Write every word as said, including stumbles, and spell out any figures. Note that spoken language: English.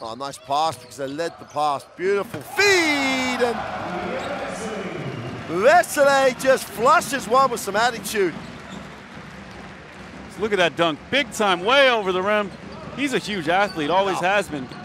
Oh, nice pass because they led the pass. Beautiful feed, and Vesely just flushes one with some attitude. Look at that dunk, big time, way over the rim. He's a huge athlete, always has been.